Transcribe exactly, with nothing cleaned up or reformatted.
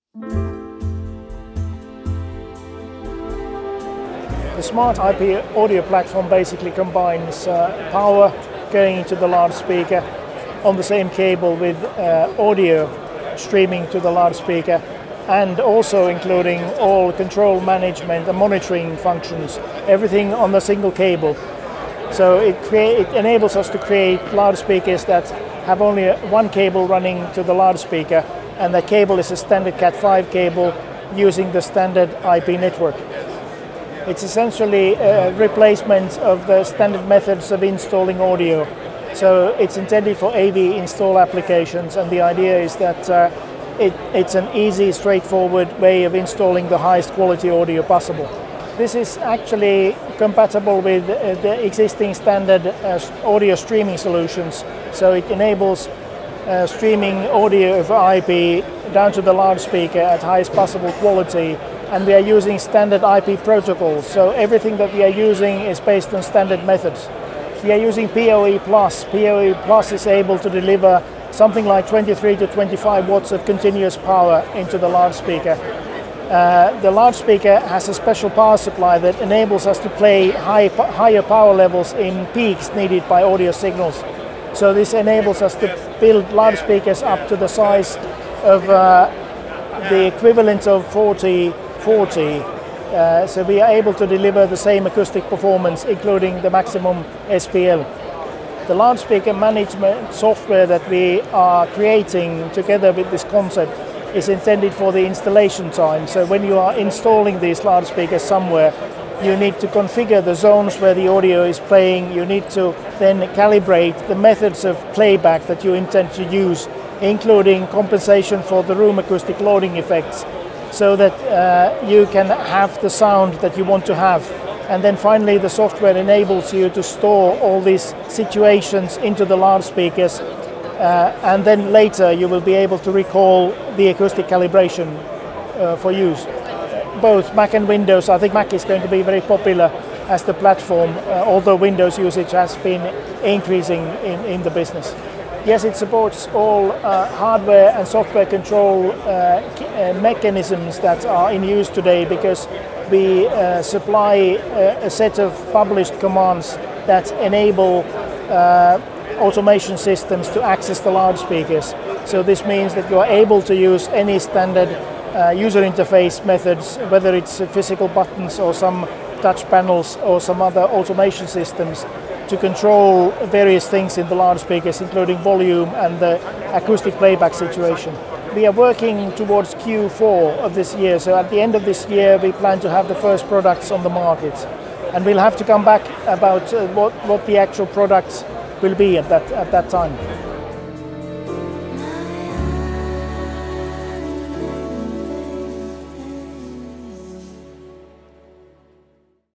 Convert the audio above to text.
The smart I P audio platform basically combines uh, power going into the loudspeaker on the same cable with uh, audio streaming to the loudspeaker, and also including all control management and monitoring functions, everything on the single cable. So it, create, it enables us to create loudspeakers that have only one cable running to the loudspeaker, and the cable is a standard cat five cable using the standard I P network. It's essentially a replacement of the standard methods of installing audio. So it's intended for A V install applications, and the idea is that uh, it, it's an easy, straightforward way of installing the highest quality audio possible. This is actually compatible with uh, the existing standard uh, audio streaming solutions. So it enables uh, streaming audio over I P down to the loudspeaker at highest possible quality. And we are using standard I P protocols, so everything that we are using is based on standard methods. We are using P O E plus. P O E plus is able to deliver something like twenty-three to twenty-five watts of continuous power into the loudspeaker. Uh, the loudspeaker has a special power supply that enables us to play high, higher power levels in peaks needed by audio signals. So this enables us to build loudspeakers up to the size of uh, the equivalent of forty forty, uh, so we are able to deliver the same acoustic performance, including the maximum S P L. The loudspeaker management software that we are creating together with this concept is intended for the installation time. So when you are installing these loudspeakers somewhere, you need to configure the zones where the audio is playing. You need to then calibrate the methods of playback that you intend to use, including compensation for the room acoustic loading effects, so that uh, you can have the sound that you want to have. And then finally the software enables you to store all these situations into the loudspeakers, uh, and then later you will be able to recall the acoustic calibration uh, for use. Both Mac and Windows. I think Mac is going to be very popular as the platform, uh, although Windows usage has been increasing in, in the business. Yes, it supports all uh, hardware and software control uh, uh, mechanisms that are in use today, because we uh, supply uh, a set of published commands that enable uh, automation systems to access the loudspeakers. So this means that you are able to use any standard uh, user interface methods, whether it's physical buttons or some touch panels or some other automation systems, to control various things in the loudspeakers, including volume and the acoustic playback situation. We are working towards Q four of this year, so at the end of this year we plan to have the first products on the market. And we'll have to come back about uh, what, what the actual products will be at that, at that time.